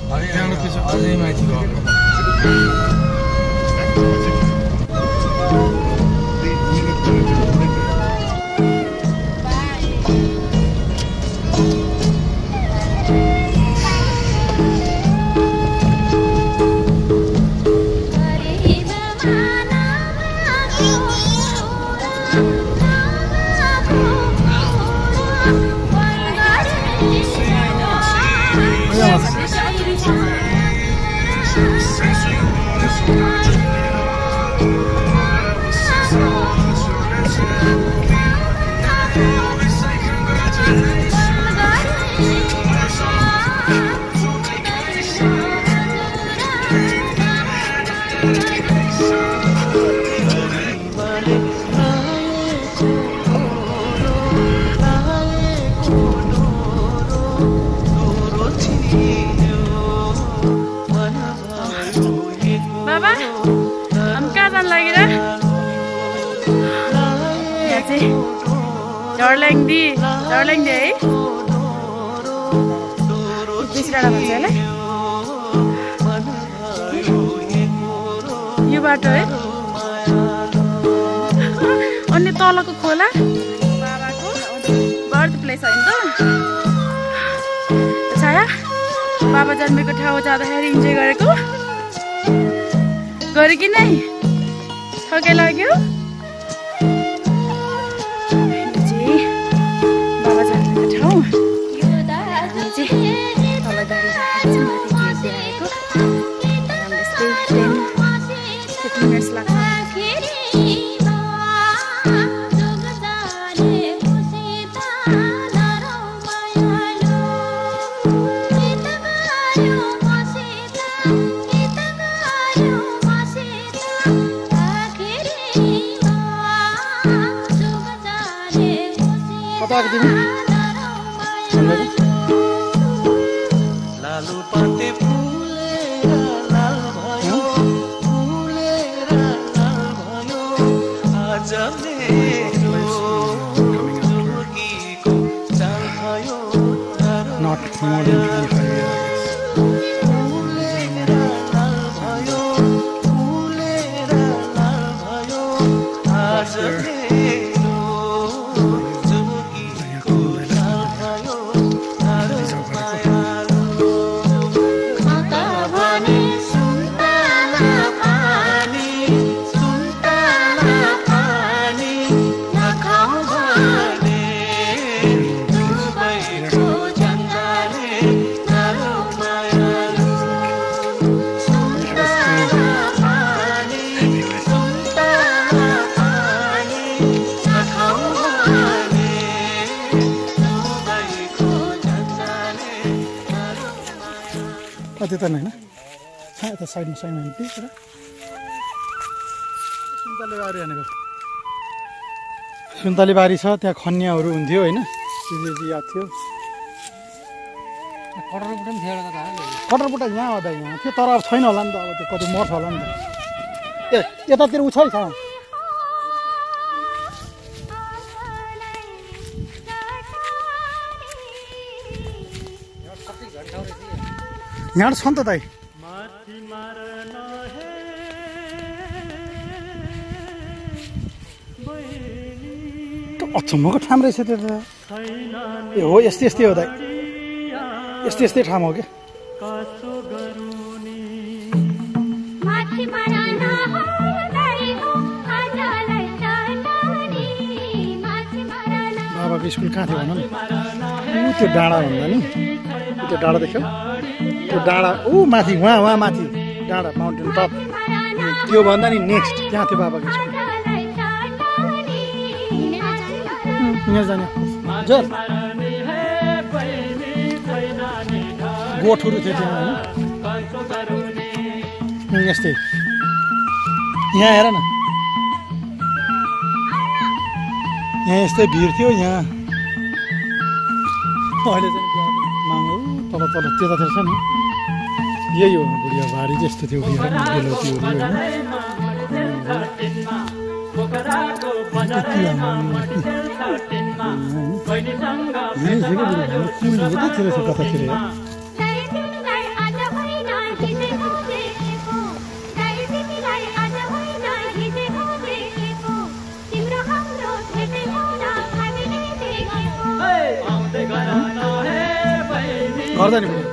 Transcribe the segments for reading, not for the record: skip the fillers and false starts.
अझै माथि गएको झर्ल्याङ्दी झर्ल्याङ्दी है बेसी टाढा भन्छ होला यो बाटो है अनि तलको खोला बाबाको बर्थ प्लेस होइन त छाया बाबा जन्मेको ठाउँ जाँदाखेरि इन्जोय गरेको गरे कि नै थकै लाग्यो लालु पाते फुलेर लाल भयो फुलेर लाल भयो आज मेरो जोगीको चाल भयो not more than 25 years फुलेर लाल भयो फुलेर लाल भयो आज त्यता हैन यता साइडमा साइडमा प्लिज र सुन्तले बारी भनेको सुन्तले बारी छ त्यहाँ खन्याहरू हुन्थ्यो हैन त्यति याद थियो कटरपुट पनि थियो होला त कटरपुट यहाँ आउँदा यहाँ थियो तर अब छैन होला नि त अब त्यो कति मर्छ होला नि त ए यतातिर उ छ है यहाँ छ नि त दाइ अचम्मको ठाउँ रहेछ त्यो त ए हो यस्तै यस्तै हो दाइ यस्तै यस्तै ठाउँ हो क्या बाबाको स्कुल कहाँ थियो भन न त्यो डाँडा भन्दा नि त्यो डाँडा देख्यौ त्यो डाँडा ऊ माथि वहाँ माथि डाँडा माउन्टेन टप त्यो भन्दा नि नेक्स्ट त्यहाँ थियो बाबाको स्कुल यहाँ जाने जर गोठहरू थियो त्यहाँ होइन यस्तै यहाँ हेर न यहाँ यस्तै भिड थियो यहाँ अहिले चाहिँ मागो तल तल त्यतातिर छ नि यही हो बुढिया भारी जस्तो थियो कतातिर मर्दैन पनि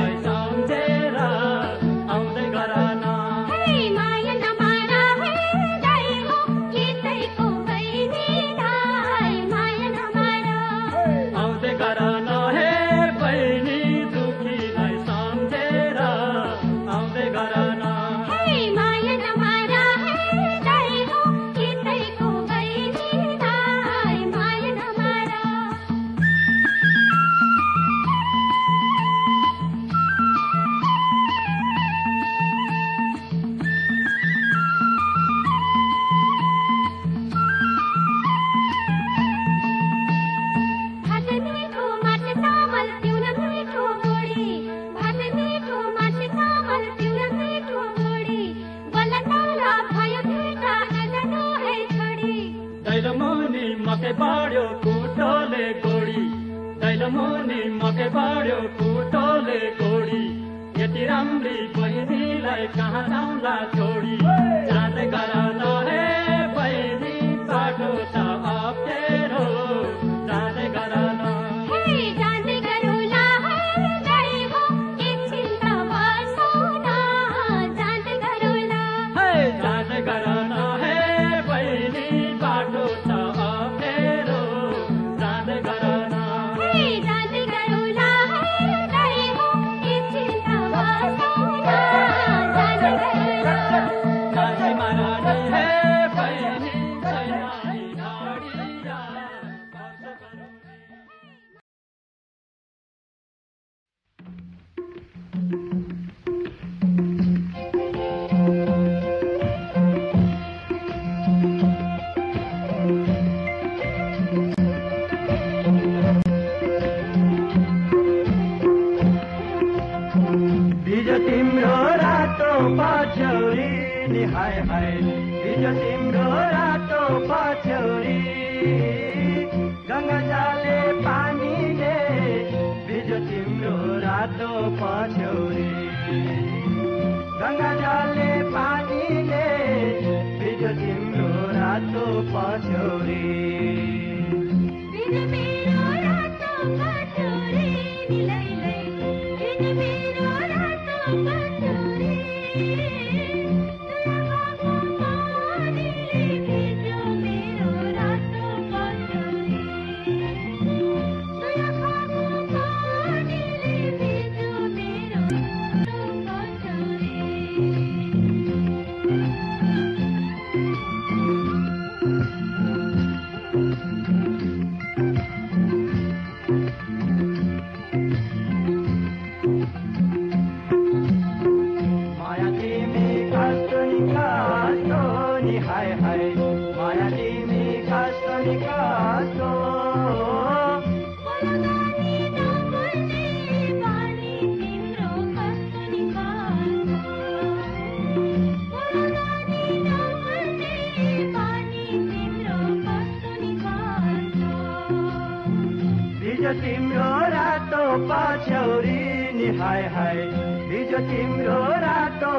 तिम्रो रातो पछौरी नि हाय हाय हिजो तिम्रो रातो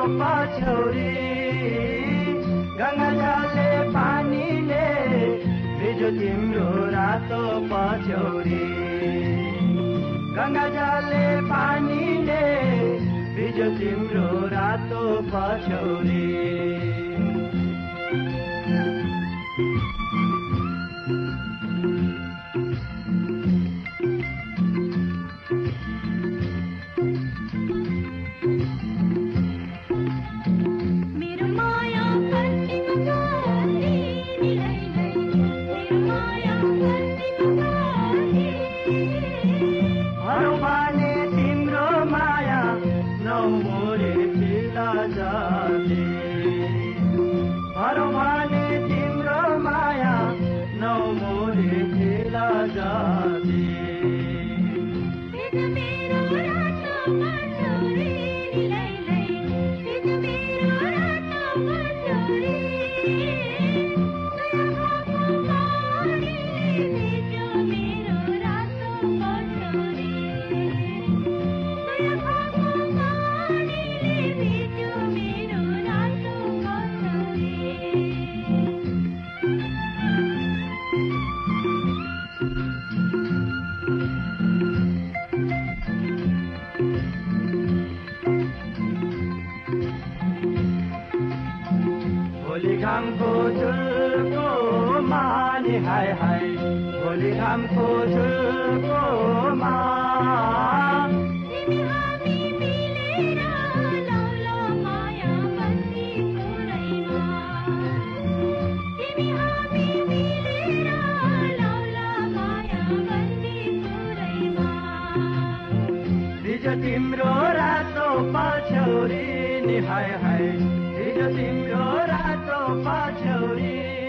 पछौरी गङ्गाजलले पानीले हिजो तिम्रो रातो पछौरी गङ्गाजलले पानीले हिजो तिम्रो रातो पछौरी जाने घामको झुल्को माने हाय हाय भोलि घामको झुल्को मा हिजो तिम्रो रातो पछौरी नि हाय हाय हिजो तिम्रो रातो पछौरी